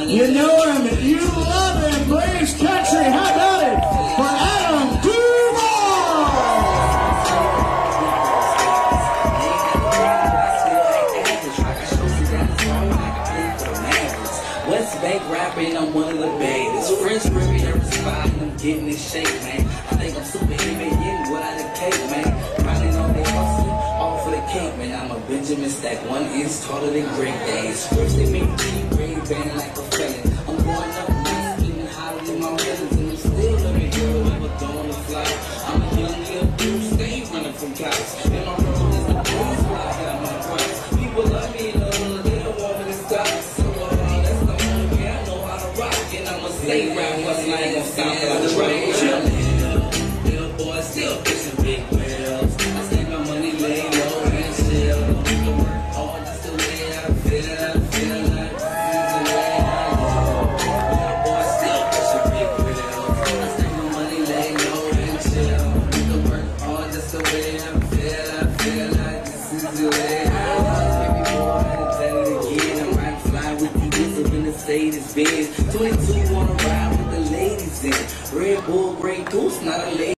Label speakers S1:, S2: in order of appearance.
S1: You know him, you love him, Blaze Country. How about it for Adam Duval?
S2: West Bank rapping, I'm one of the babies. French Riviera spot, I'm getting in shape, man. I think I'm superhuman, getting without a cake, man. Grinding on the hustle, all for the cake, man. I'm a Benjamin Stack, 1 inch taller than great days. First they make me ring band like a felon. I'm going up, man, getting hotter than my feelings, and I'm still living here, never going to fly. I'm a young little dude, stay running from cops. And my road is the place where I got my price. People love me, they don't want me to stop. So that's the only way I know how to rock. And I'ma stay round, what's not gonna stop till I try. Little boy still fishing big whales. I take my money, lay low and chill. Don't need to work hard, that's the way I feel. I feel like this is the way I live. Little boy still fishing big whales. I take my money, lay low and chill. Don't need to work hard, that's the way I feel. I feel like this is the way I live. Baby boy, I tell it again. I'm riding fly with you, this up in the Mercedes Benz. 22 wanna ride with the ladies in. Red Bull, Grey Goose, not a lady.